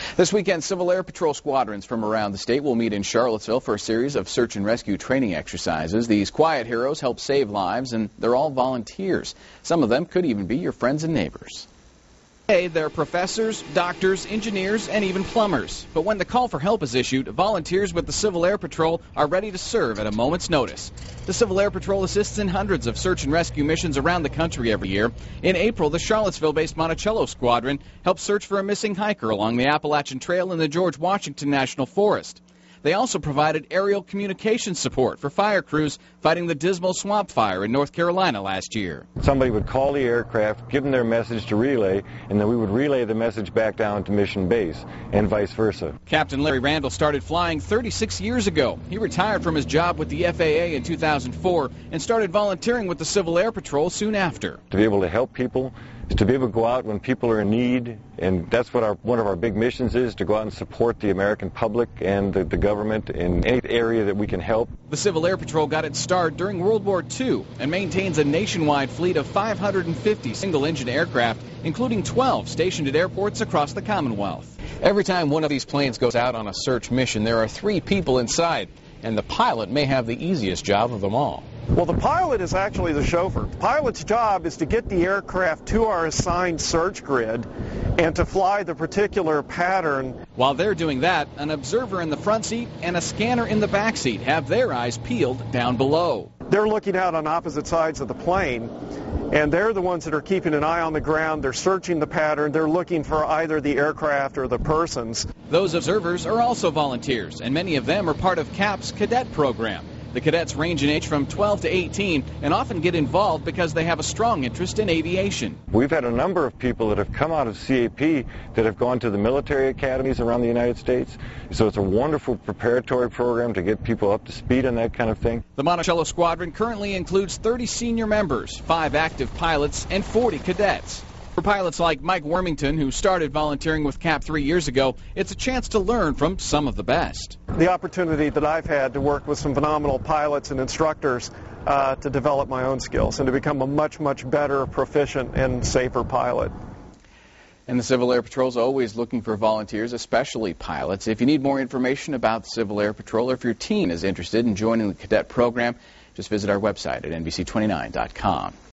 This weekend, Civil Air Patrol squadrons from around the state will meet in Charlottesville for a series of search and rescue training exercises. These quiet heroes help save lives, and they're all volunteers. Some of them could even be your friends and neighbors. They're professors, doctors, engineers, and even plumbers. But when the call for help is issued, volunteers with the Civil Air Patrol are ready to serve at a moment's notice. The Civil Air Patrol assists in hundreds of search and rescue missions around the country every year. In April, the Charlottesville-based Monticello Squadron helped search for a missing hiker along the Appalachian Trail in the George Washington National Forest. They also provided aerial communication support for fire crews fighting the dismal swamp fire in North Carolina last year. Somebody would call the aircraft, give them their message to relay, and then we would relay the message back down to mission base, and vice versa. Captain Larry Randall started flying 36 years ago. He retired from his job with the FAA in 2004 and started volunteering with the Civil Air Patrol soon after. To be able to help people, to be able to go out when people are in need, and that's what one of our big missions is, to go out and support the American public and the government in any area that we can help. The Civil Air Patrol got its start during World War II and maintains a nationwide fleet of 550 single-engine aircraft, including 12 stationed at airports across the Commonwealth. Every time one of these planes goes out on a search mission, there are 3 people inside, and the pilot may have the easiest job of them all. Well, the pilot is actually the chauffeur. The pilot's job is to get the aircraft to our assigned search grid and to fly the particular pattern. While they're doing that, an observer in the front seat and a scanner in the back seat have their eyes peeled down below. They're looking out on opposite sides of the plane, and they're the ones that are keeping an eye on the ground. They're searching the pattern. They're looking for either the aircraft or the persons. Those observers are also volunteers, and many of them are part of Capt's cadet program. The cadets range in age from 12 to 18 and often get involved because they have a strong interest in aviation. We've had a number of people that have come out of CAP that have gone to the military academies around the United States. So it's a wonderful preparatory program to get people up to speed on that kind of thing. The Monticello Squadron currently includes 30 senior members, 5 active pilots, and 40 cadets. For pilots like Mike Wormington, who started volunteering with Cap 3 years ago, it's a chance to learn from some of the best. The opportunity that I've had to work with some phenomenal pilots and instructors to develop my own skills and to become a much, much better, proficient, and safer pilot. And the Civil Air Patrol is always looking for volunteers, especially pilots. If you need more information about the Civil Air Patrol or if your teen is interested in joining the cadet program, just visit our website at NBC29.com.